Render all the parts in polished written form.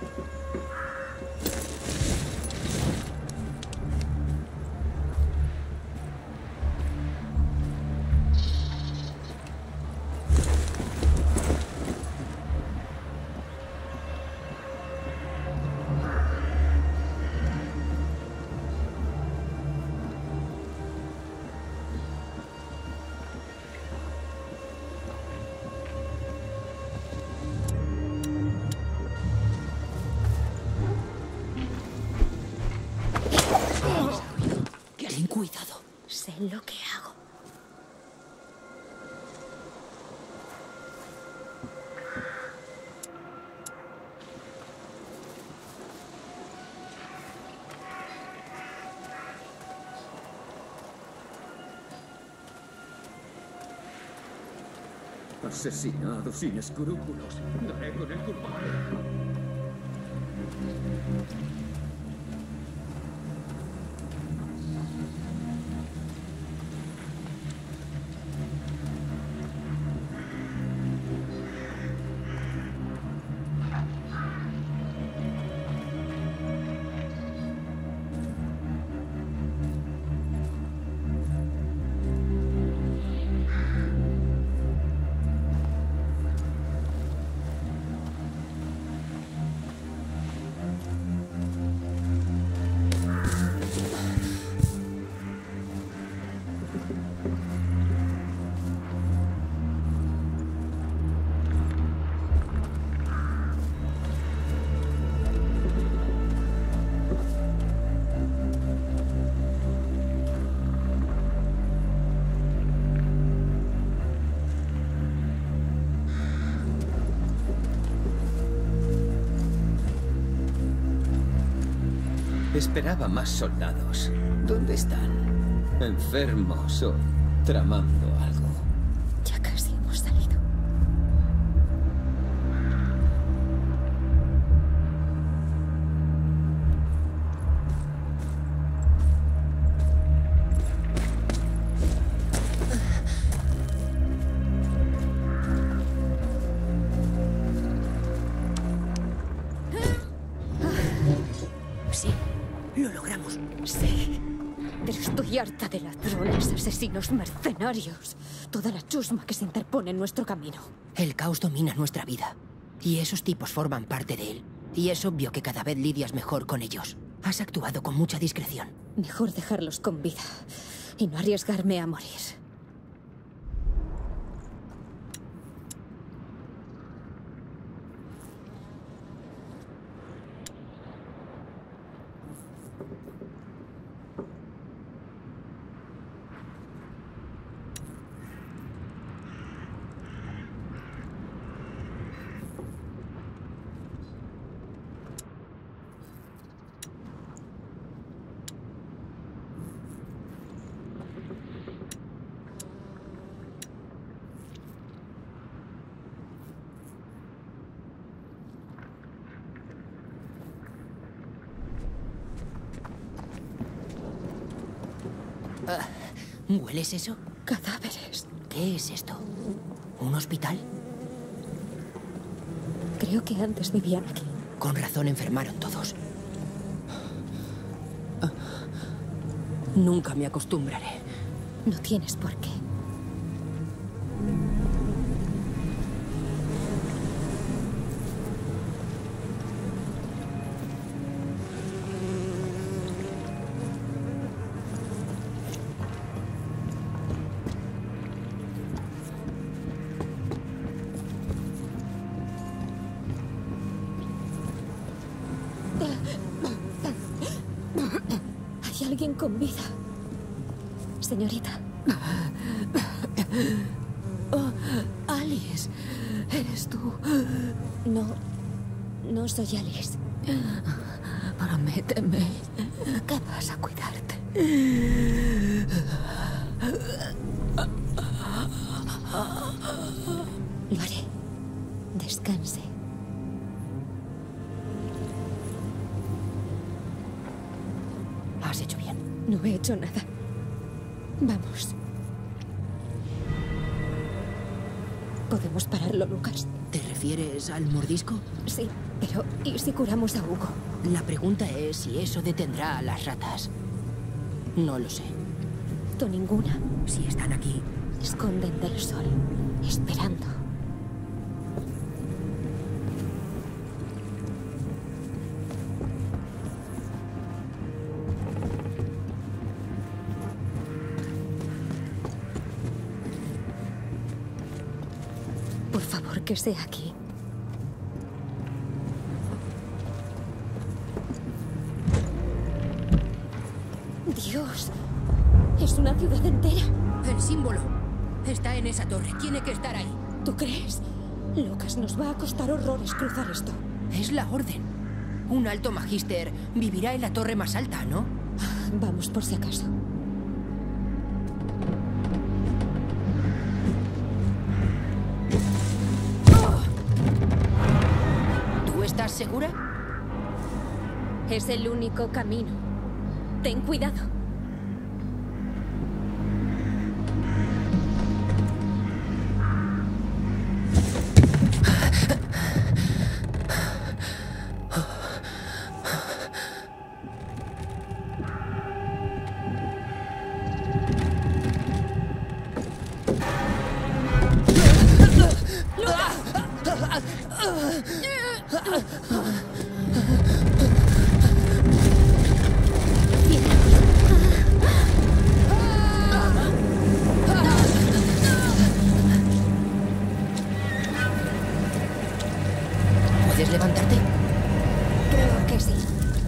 Ten cuidado. Sé lo que hago. Asesinado sin escrúpulos. Daré con el culpable. Esperaba más soldados. ¿Dónde están? ¿Enfermos o tramando algo? Ya casi hemos salido. Sí, lo logramos. Sí. Pero estoy harta de ladrones, asesinos, mercenarios. Toda la chusma que se interpone en nuestro camino. El caos domina nuestra vida. Y esos tipos forman parte de él. Y es obvio que cada vez lidias mejor con ellos. Has actuado con mucha discreción. Mejor dejarlos con vida y no arriesgarme a morir. ¿Hueles eso? Cadáveres. ¿Qué es esto? ¿Un hospital? Creo que antes vivían aquí. Con razón enfermaron todos. Nunca me acostumbraré. No tienes por qué. Hay alguien con vida. Señorita. Oh, Alice, ¿eres tú? No, no soy Alice. Prométeme que vas a cuidarte. Lo haré. Descanse. Has hecho bien. No he hecho nada. Vamos. Podemos pararlo, Lucas. ¿Te refieres al mordisco? Sí, pero ¿y si curamos a Hugo? La pregunta es si eso detendrá a las ratas. No lo sé. Tú ninguna. Si están aquí, Esconden del sol, esperando. Por favor, que sea aquí. Dios, es una ciudad entera. el símbolo está en esa torre. Tiene que estar ahí. ¿Tú crees? Lucas, nos va a costar horrores cruzar esto. Es la orden. Un alto magister vivirá en la torre más alta, ¿no? Vamos por si acaso. ¿Tú estás segura? Es el único camino. Ten cuidado. ¿Puedes levantarte? Creo que sí.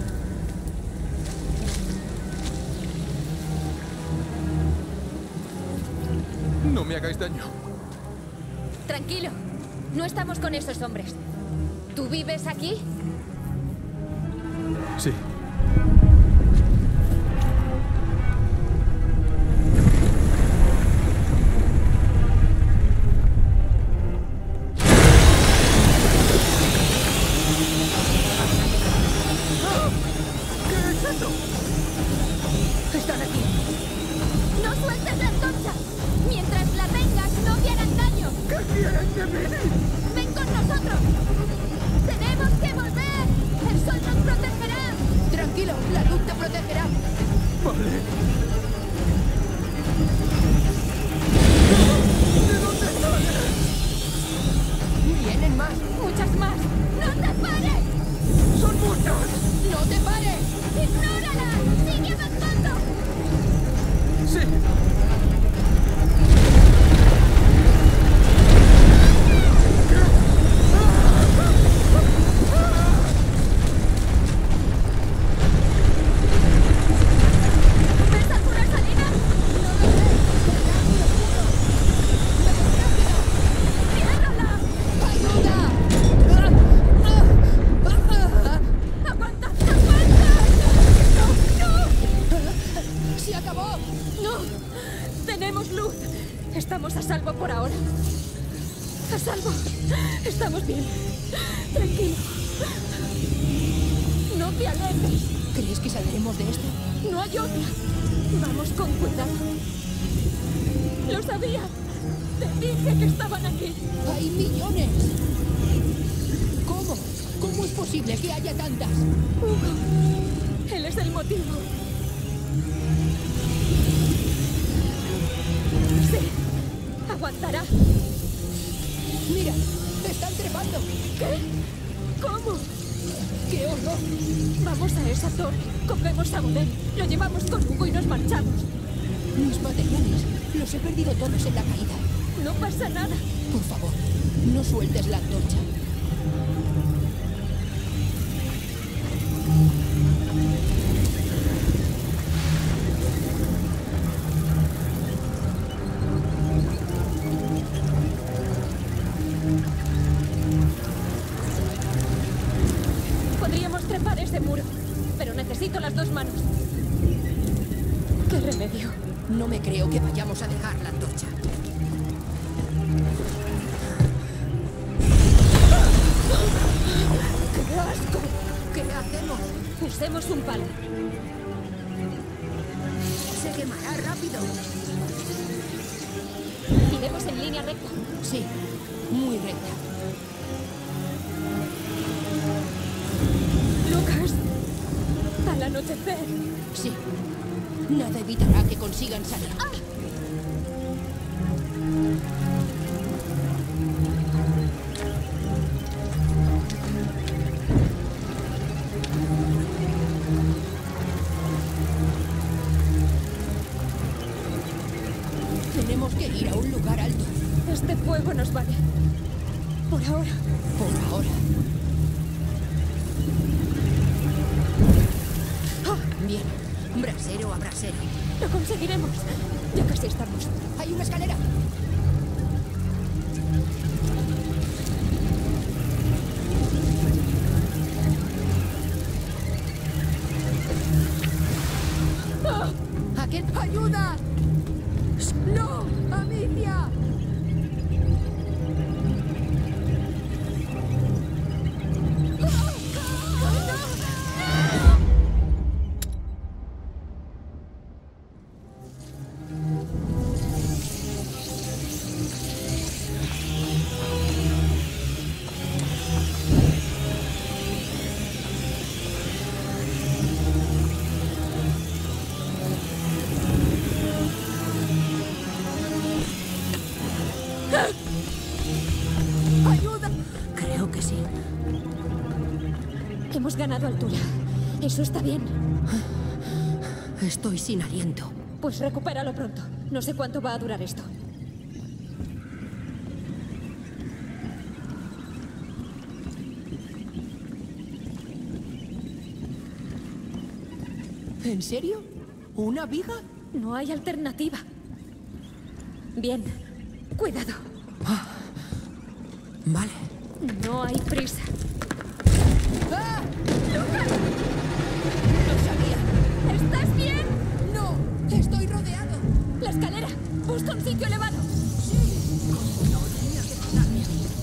No me hagáis daño. Tranquilo. No estamos con esos hombres. ¿Tú vives aquí? Sí. ¡Están aquí! ¡No sueltes la antorcha! Mientras la tengas, no te harán daño. ¿Qué quieren de mí? ¡Ven con nosotros! ¡Tenemos que volver! ¡El sol nos protegerá! Tranquilo, la luz te protegerá. Vale. Vienen más. ¡Muchas más! ¡No te pares! ¡Son muchos! ¡No te pares! ¡Ignórala! ¡Sigue avanzando! Sí. ¿Ves alguna salida? ¡Ciérrala! ¡Ayuda! ¡Aguanta! ¡Aguanta! ¡No! ¡Se acabó! ¡No! ¡Tenemos luz! Estamos a salvo por ahora. ¡A salvo! Estamos bien. Tranquilo. No te alejes. ¿Crees que saldremos de esto? No hay otra. Vamos con cuidado. Lo sabía. Te dije que estaban aquí. ¡Hay millones! ¿Cómo? ¿Cómo es posible que haya tantas? Hugo. Él es el motivo. Sí. Aguantará. ¡Mira! ¡Están trepando! ¿Qué? ¿Cómo? ¡Qué horror! Vamos a esa torre. Cogemos a Godel. Lo llevamos con Hugo y nos marchamos. Mis materiales. Los he perdido todos en la caída. No pasa nada. Por favor, no sueltes la antorcha. Podríamos trepar ese muro, pero necesito las dos manos. ¿Qué remedio? No me creo que vayamos a dejar la antorcha. ¡Qué asco! ¿Qué hacemos? Usemos un palo. Se quemará rápido. Iremos en línea recta. Sí, Muy recta. Lucas, al anochecer. Sí. Nada evitará que consigan salir. Tenemos que ir a un lugar alto. Este fuego nos vale. Por ahora. Por ahora. Bien. Brasero a brasero. Lo conseguiremos. Ya casi estamos. ¡Hay una escalera! ¡Aquel! ¡Ayuda! ¡No! ¡Amicia! ¡Ayuda! Creo que sí. Hemos ganado altura. Eso está bien. Estoy sin aliento. Pues recupéralo pronto. No sé cuánto va a durar esto. ¿En serio? ¿Una viga? No hay alternativa. Bien. Cuidado. Vale. No hay prisa. ¡Ah! ¡Lucas! ¡Lo sabía! ¿Estás bien? ¡No! ¡Estoy rodeado! La escalera. Busca un sitio elevado. No tenía que pasarme a mí.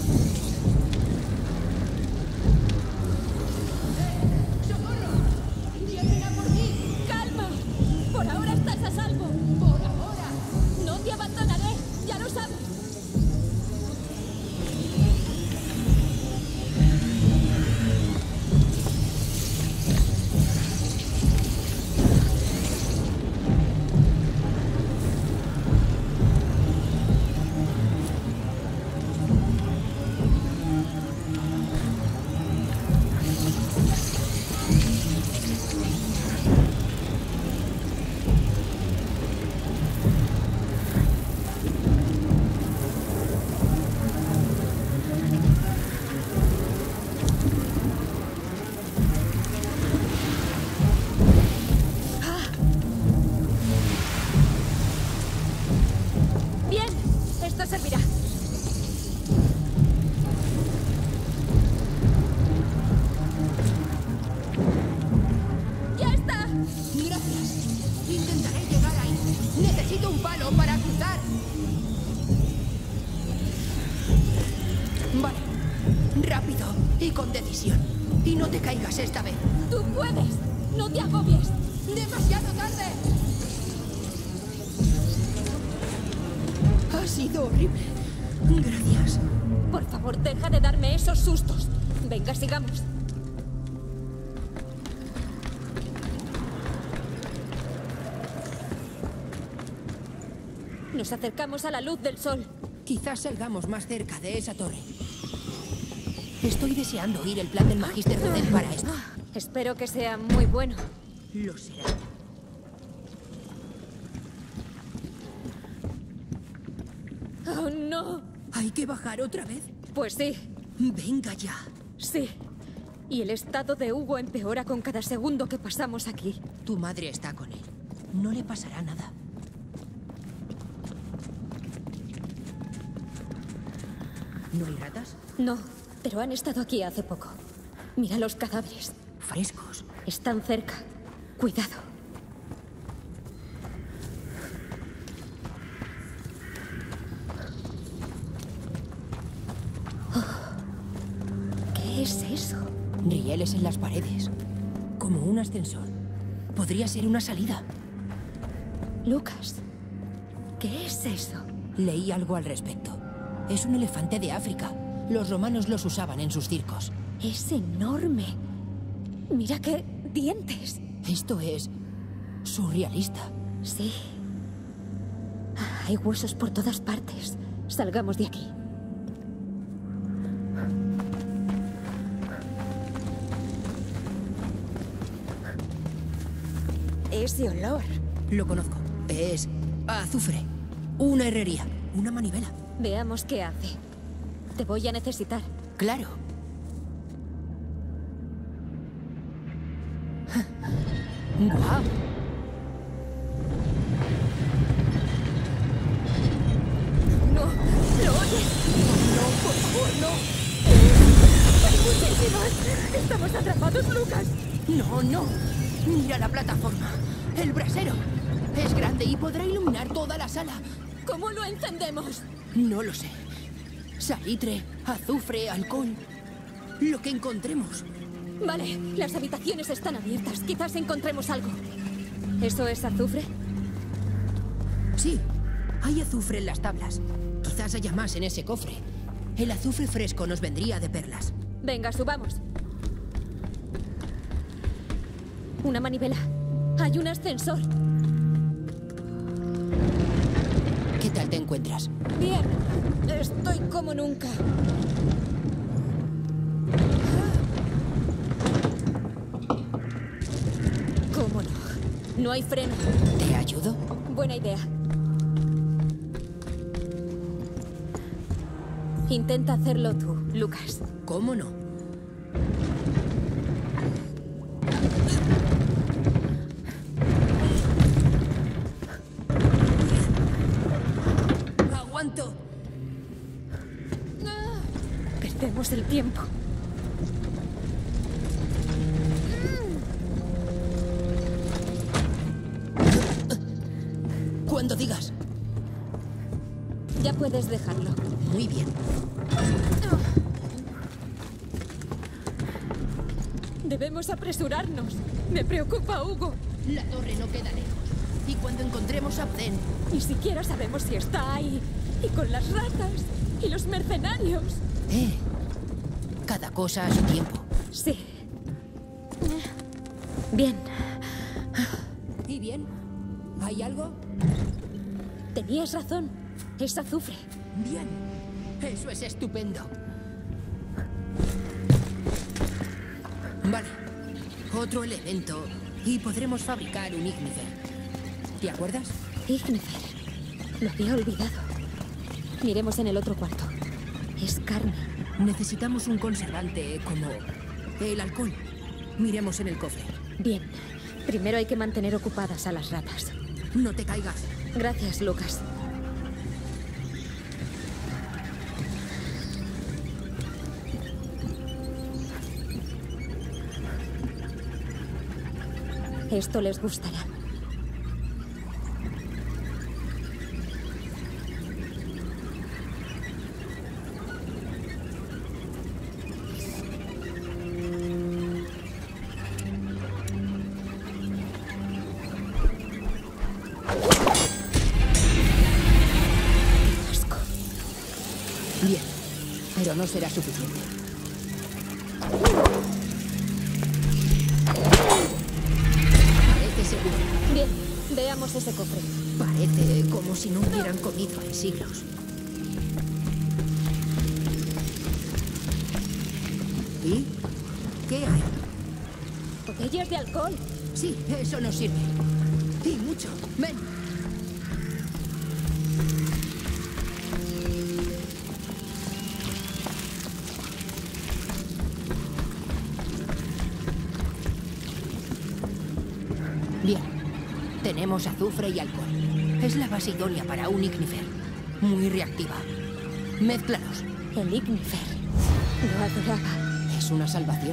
¡Socorro! ¡Vienen a por mí! ¡Calma! Por ahora estás a salvo. ¡Por ahora! No te abandonaré. Ya lo sabes. Bien. Esto servirá. ¡Ya está! Gracias. Intentaré llegar ahí. Necesito un palo para cruzar. Vale. Rápido y con decisión. Y no te caigas esta vez. ¡Tú puedes! ¡No te agobies! ¡Demasiado tarde! Ha sido horrible. Gracias. Por favor, deja de darme esos sustos. Venga, sigamos. Nos acercamos a la luz del sol. Quizás salgamos más cerca de esa torre. Estoy deseando oír el plan del Magister Rudel para esto. Espero que sea muy bueno. Lo será. ¡Oh, no! ¿Hay que bajar otra vez? Pues sí, Venga ya. sí. Y el estado de Hugo empeora con cada segundo que pasamos aquí. Tu madre está con él. No le pasará nada. ¿No hay ratas? No, pero han estado aquí hace poco. Mira los cadáveres. Frescos. Están cerca. Cuidado. Oh, ¿qué es eso? Rieles en las paredes. Como un ascensor. Podría ser una salida. Lucas, ¿qué es eso? Leí algo al respecto. Es un elefante de África. Los romanos los usaban en sus circos. Es enorme. Mira qué dientes. Esto es surrealista. Sí. Hay huesos por todas partes. Salgamos de aquí. Ese olor. Lo conozco. Es azufre. Una herrería. Una manivela. Veamos qué hace. Te voy a necesitar. Claro. ¡Guau! No, ¿lo oyes? No, por favor, no. Hay muchísimas. Estamos atrapados, Lucas. No, no. Mira la plataforma. El brasero. Es grande y podrá iluminar toda la sala. ¿Cómo lo encendemos? No lo sé. Salitre, azufre, alcohol. Lo que encontremos. Vale, las habitaciones están abiertas. Quizás encontremos algo. ¿Eso es azufre? Sí, hay azufre en las tablas. Quizás haya más en ese cofre. El azufre fresco nos vendría de perlas. Venga, subamos. Una manivela. Hay un ascensor. ¿Qué tal te encuentras? Bien. Estoy como nunca. ¿Cómo no? No hay freno. ¿Te ayudo? Buena idea. Intenta hacerlo tú, Lucas. ¿Cómo no? ¡Aguanto! Perdemos el tiempo. Cuando digas. Ya puedes dejarlo. Muy bien. Debemos apresurarnos. Me preocupa Hugo. La torre no queda lejos. Y cuando encontremos a Abden... Ni siquiera sabemos si está ahí. Y con las ratas. Y los mercenarios. Cada cosa a su tiempo. Sí. Bien. ¿Y bien? ¿Hay algo? Tenías razón. Es azufre. Bien. Eso es estupendo. Vale. Otro elemento. Y podremos fabricar un ignifer. ¿Te acuerdas? Ignifer. Lo había olvidado. Miremos en el otro cuarto. Es carne. Necesitamos un conservante como el alcohol. Miremos en el cofre. Bien. Primero hay que mantener ocupadas a las ratas. No te caigas. Gracias, Lucas. Esto les gustará. Asco. Bien. Pero no será suficiente. Parece seguro. Bien, veamos ese cofre. Parece como si no hubieran comido en siglos. ¿Y qué hay? Botellas de alcohol. Sí, eso nos sirve. Y mucho. Ven. Bien. Tenemos azufre y alcohol. Es la base idónea para un ignifer. Muy reactiva. Mézclalos. El ignifer. Lo adoraba. Es una salvación.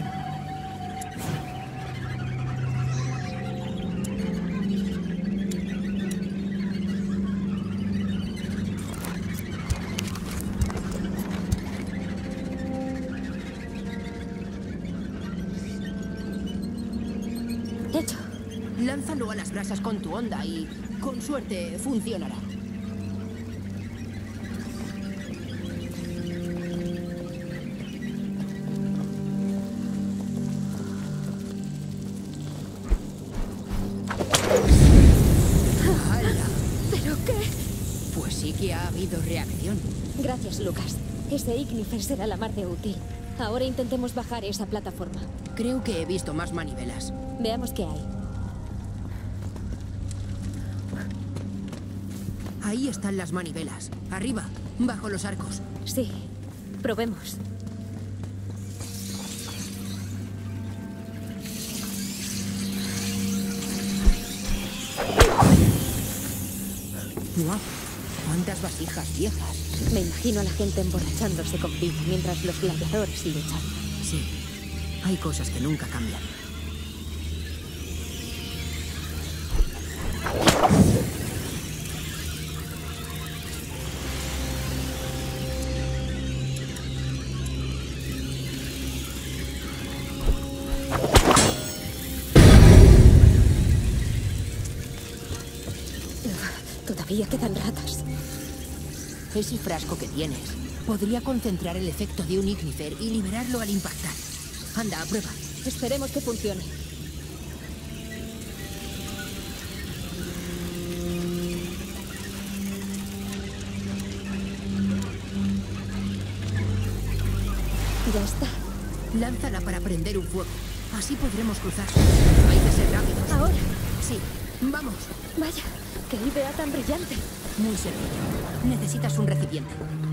Hecho. Lánzalo a las brasas con tu onda y, con suerte, funcionará. que ha habido reacción. Gracias, Lucas. Ese Ignifer será la mar de útil. Ahora intentemos bajar esa plataforma. Creo que he visto más manivelas. Veamos qué hay. Ahí están las manivelas. Arriba, bajo los arcos. Sí, probemos. ¡Guau! ¡Cuántas vasijas viejas! Me imagino a la gente emborrachándose con vino mientras los gladiadores luchan. Sí, hay cosas que nunca cambian. Todavía quedan ratas. Ese frasco que tienes podría concentrar el efecto de un Ignifer y liberarlo al impactar. Anda, a prueba. Esperemos que funcione. Ya está. Lánzala para prender un fuego. Así podremos cruzar. Hay que ser rápidos. Ahora. Sí, vamos. Vaya, qué idea tan brillante. Muy sencillo. Necesitas un recipiente.